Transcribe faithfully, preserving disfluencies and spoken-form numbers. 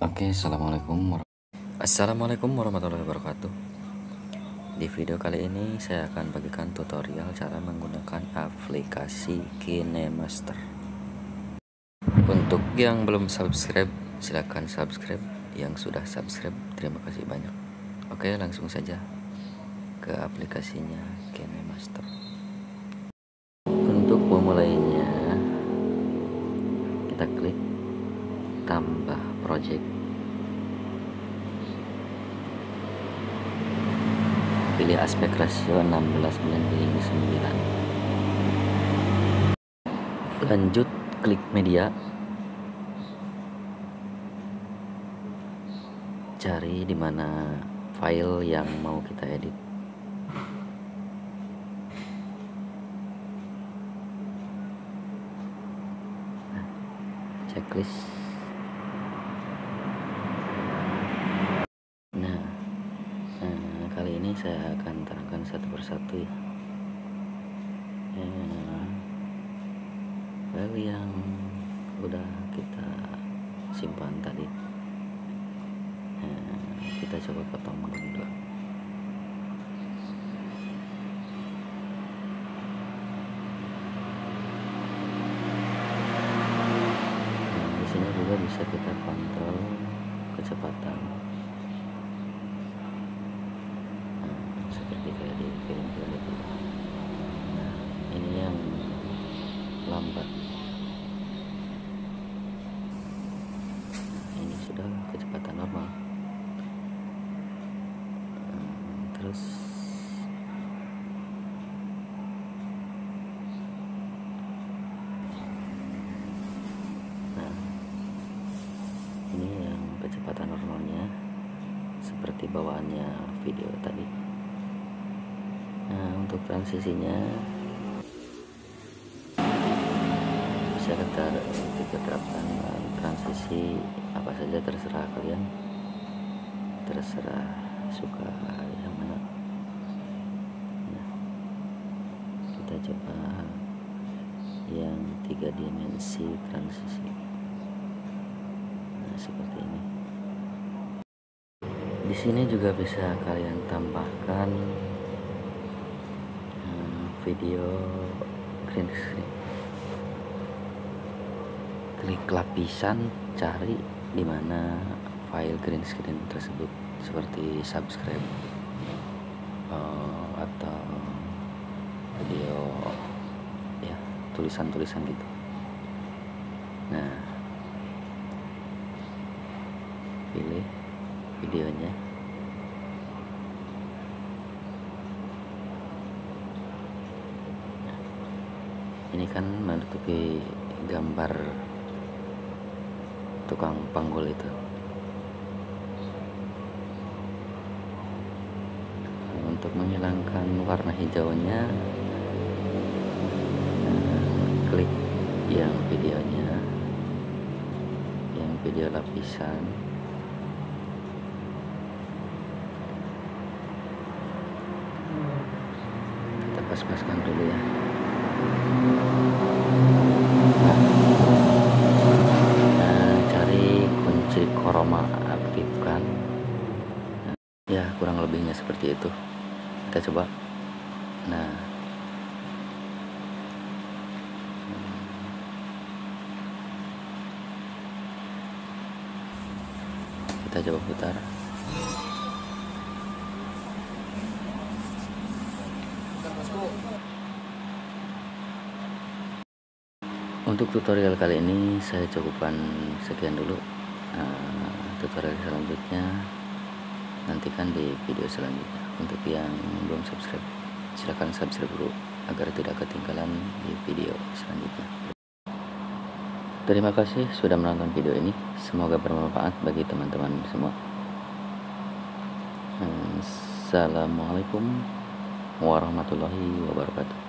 Oke, assalamualaikum war- Assalamualaikum warahmatullahi wabarakatuh. Di video kali ini saya akan bagikan tutorial cara menggunakan aplikasi KineMaster. Untuk yang belum subscribe, silahkan subscribe. Yang sudah subscribe, terima kasih banyak. Oke, langsung saja ke aplikasinya KineMaster. Untuk memulainya, kita klik tambah project. Pilih aspek rasio enam belas banding sembilan. Lanjut klik media. Cari di mana file yang mau kita edit. Nah, checklist. Nah, nah, kali ini saya akan terangkan satu persatu ya. Nah, file yang udah kita simpan tadi, nah, kita coba potong dulu. Nah, di sini juga bisa kita kontrol kecepatan. Nah, seperti kayak di film-film itu. Nah, ini yang lambat. Nah, ini sudah kecepatan normal. Nah, terus nah, ini yang kecepatan normalnya seperti bawaannya video tadi. Nah, untuk transisinya bisa kita kita terapkan transisi apa saja, terserah kalian, terserah suka yang mana. Nah, kita coba yang tiga dimensi transisi. Nah, seperti ini. Di sini juga bisa kalian tambahkan hmm, video green screen. Klik lapisan, cari di mana file green screen tersebut, seperti subscribe uh, atau video ya, tulisan-tulisan gitu. Nah, pilih videonya. Nah, ini kan menutupi gambar tukang panggul itu. Untuk menghilangkan warna hijaunya, klik yang videonya, yang video lapisan. Kita pas-paskan dulu ya. Nah, cari kunci chroma, aktifkan. Nah, ya, kurang lebihnya seperti itu. Kita coba. Nah, kita coba putar. Untuk tutorial kali ini saya cukupkan sekian dulu. Nah, tutorial selanjutnya nantikan di video selanjutnya. Untuk yang belum subscribe, silahkan subscribe dulu agar tidak ketinggalan di video selanjutnya. Terima kasih sudah menonton video ini. Semoga bermanfaat bagi teman-teman semua. Assalamualaikum warahmatullahi wabarakatuh.